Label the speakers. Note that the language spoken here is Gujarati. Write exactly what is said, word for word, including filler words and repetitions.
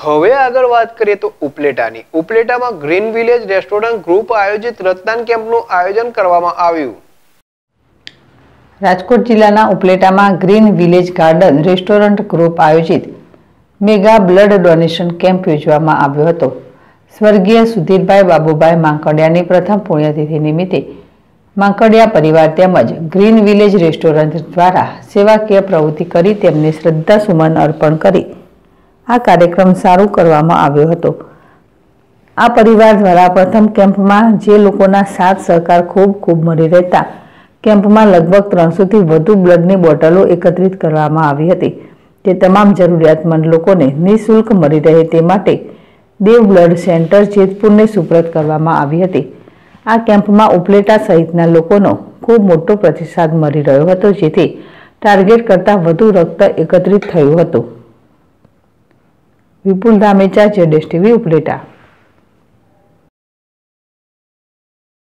Speaker 1: હવે આગળ વાત કરીએ તો ઉપલેટાની ઉપલેટામાં ગ્રીન વિલેજ રેસ્ટોરન્ટ ગ્રુપ આયોજિત રક્તદાન કેમ્પનું આયોજન કરવામાં આવ્યું।
Speaker 2: રાજકોટ જિલ્લાના ઉપલેટામાં green village garden restaurant group આયોજિત મેગા બ્લડ ડોનેશન કેમ્પ યોજવામાં આવ્યો હતો। સ્વર્ગીય સુધીરભાઈ બાબુભાઈ માંકડિયાની પ્રથમ પુણ્યતિથિ નિમિત્તે માંકડિયા પરિવાર તેમજ ગ્રીન વિલેજ રેસ્ટોરન્ટ દ્વારા સેવાકીય પ્રવૃત્તિ કરી તેમને શ્રદ્ધા સુમન અર્પણ કરી આ કાર્યક્રમ સારું કરવામાં આવ્યો હતો। આ પરિવાર દ્વારા પ્રથમ કેમ્પમાં જે લોકોના સાથ સહકાર ખૂબ ખૂબ મળી રહેતા કેમ્પમાં લગભગ ત્રણસો થી વધુ બ્લડની બોટલો એકત્રિત કરવામાં આવી હતી। તે તમામ જરૂરિયાતમંદ લોકોને નિઃશુલ્ક મળી રહે તે માટે દેવ બ્લડ સેન્ટર જેતપુરને સુપ્રત કરવામાં આવી હતી। આ કેમ્પમાં ઉપલેટા સહિતના લોકોનો ખૂબ મોટો પ્રતિસાદ મળી રહ્યો હતો, જેથી ટાર્ગેટ કરતાં વધુ રક્ત એકત્રિત થયું હતું। વિપુલ ધામેચા, જેડેશ ટીવી, ઉપલેટા।